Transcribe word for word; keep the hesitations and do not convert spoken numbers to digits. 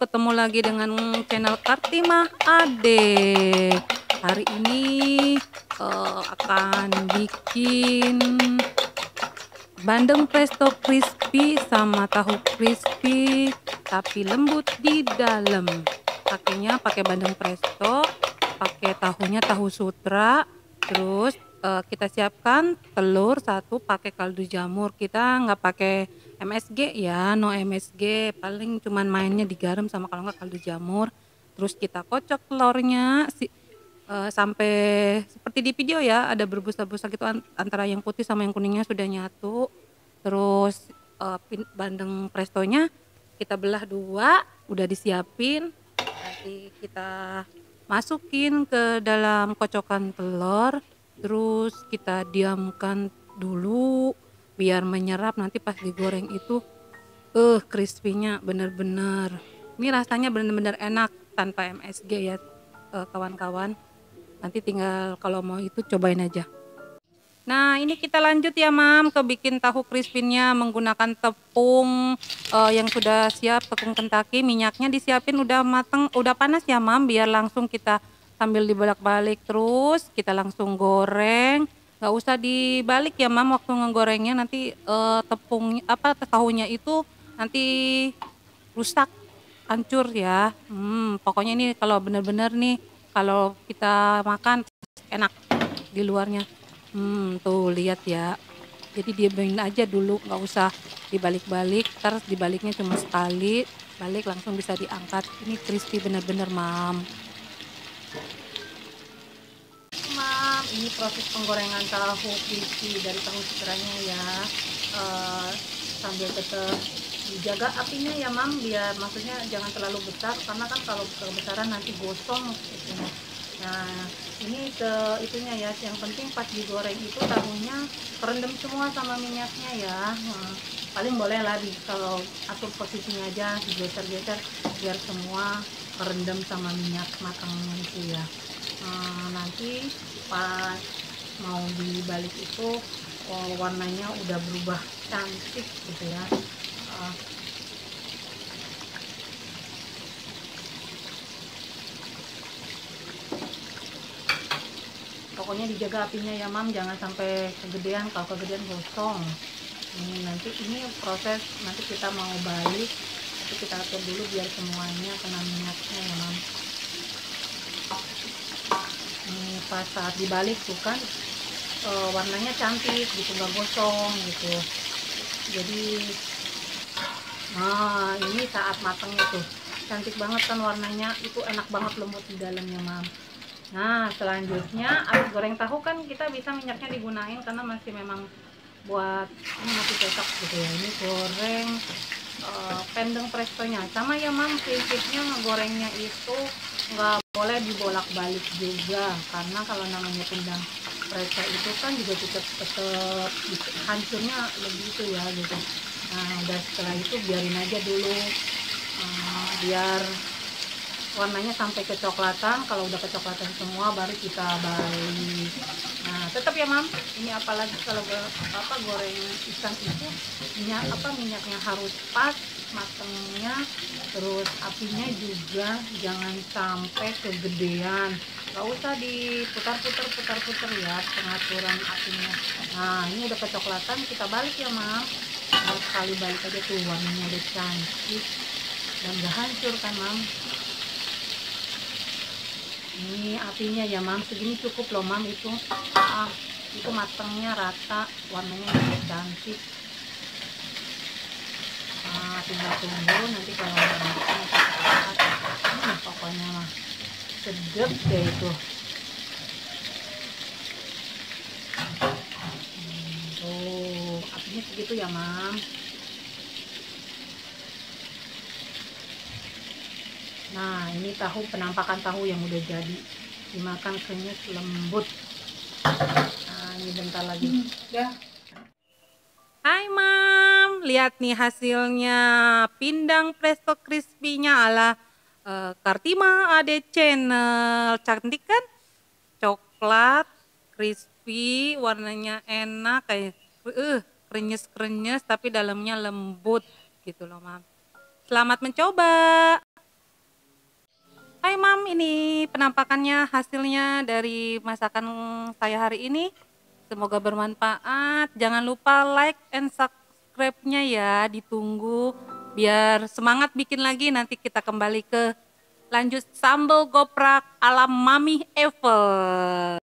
ketemu lagi dengan channel Kartimah Ade. Hari ini uh, akan bikin bandeng presto crispy sama tahu crispy tapi lembut di dalam. Pakainya pakai bandeng presto, pakai tahunya tahu sutra, terus uh, kita siapkan telur satu pakai kaldu jamur. Kita nggak pakai M S G ya, no M S G, paling cuman mainnya di garam sama kalau nggak kaldu jamur. Terus kita kocok telurnya si, uh, sampai seperti di video ya, ada berbusa-busa gitu antara yang putih sama yang kuningnya sudah nyatu. Terus uh, bandeng prestonya kita belah dua, udah disiapin. Nanti kita masukin ke dalam kocokan telur, terus kita diamkan dulu biar menyerap. Nanti pas digoreng itu eh uh, crispy-nya bener-bener, ini rasanya bener-bener enak tanpa M S G ya uh, kawan-kawan. Nanti tinggal kalau mau itu cobain aja. Nah ini kita lanjut ya mam ke bikin tahu crispy-nya menggunakan tepung uh, yang sudah siap, tepung Kentucky. Minyaknya disiapin udah mateng, udah panas ya mam, biar langsung kita sambil dibolak-balik terus kita langsung goreng. Nggak usah dibalik ya mam waktu ngegorengnya, nanti uh, tepung apa tahunya itu nanti rusak, hancur ya. Hmm, pokoknya ini kalau bener-bener nih kalau kita makan enak di luarnya. Hmm, tuh lihat ya. Jadi diamin aja dulu, nggak usah dibalik-balik. Terus dibaliknya cuma sekali, balik langsung bisa diangkat. Ini crispy bener-bener mam. Mam, ini proses penggorengan tahu crispy dari tahu sutranya ya. Uh, sambil tetap dijaga apinya ya mam, biar maksudnya jangan terlalu besar karena kan kalau kebesaran nanti gosong gitu. Nah ini ke itunya ya, yang penting pas digoreng itu tahunya kerendam semua sama minyaknya ya. Nah, paling boleh lah di, kalau atur posisinya aja digeser-geser biar semua kerendam sama minyak matangnya itu ya. Nah, nanti pas mau dibalik itu oh, warnanya udah berubah cantik gitu ya. Uh, Pokoknya dijaga apinya ya mam, jangan sampai kegedean, kalau kegedean gosong. Ini nanti ini proses nanti kita mau balik, tapi kita atur dulu biar semuanya kena minyaknya ya mam. Ini pas saat dibalik tuh kan e, warnanya cantik gitu, nggak gosong gitu. Jadi nah ini saat matangnya tuh cantik banget kan warnanya, itu enak banget lembut di dalamnya mam. Nah selanjutnya abis goreng tahu kan kita bisa minyaknya digunain karena masih memang buat ini masih cocok gitu ya. Ini goreng uh, pendeng prestonya sama ya mam, prinsipnya ngegorengnya itu nggak boleh dibolak-balik juga karena kalau namanya pendeng presto itu kan juga tetap tetap hancurnya lebih itu ya gitu. Nah udah setelah itu biarin aja dulu uh, biar warnanya sampai kecoklatan. Kalau udah kecoklatan semua baru kita balik. Nah tetap ya mam, ini apalagi kalau apa goreng ikan itu minyak apa minyaknya harus pas matengnya, terus apinya juga jangan sampai kegedean, nggak usah diputar-putar putar-putar ya pengaturan apinya. Nah ini udah kecoklatan, kita balik ya mam. Nah, sekali balik aja tuh warnanya udah cantik dan gak hancur kan mam. Ini apinya ya mam, segini cukup loh mam, itu ah, itu matangnya rata, warnanya juga cantik. Nah, tinggal tunggu nanti kalau udah matang hmm, pokoknya mah sedep deh itu. Hmm, tuh apinya segitu ya mam. Nah ini tahu, penampakan tahu yang udah jadi, dimakan krenyes lembut. Nah ini bentar lagi hmm, ya. Hai mam, lihat nih hasilnya pindang presto crispy-nya ala uh, Kartimah Ade channel. Cantik kan? Coklat, crispy, warnanya enak kayak uh, krenyes-krenyes tapi dalamnya lembut gitu loh mam. Selamat mencoba. Hai Mam, ini penampakannya hasilnya dari masakan saya hari ini. Semoga bermanfaat. Jangan lupa like and subscribe-nya ya, ditunggu biar semangat bikin lagi. Nanti kita kembali ke lanjut sambal goprak ala Mami Evel.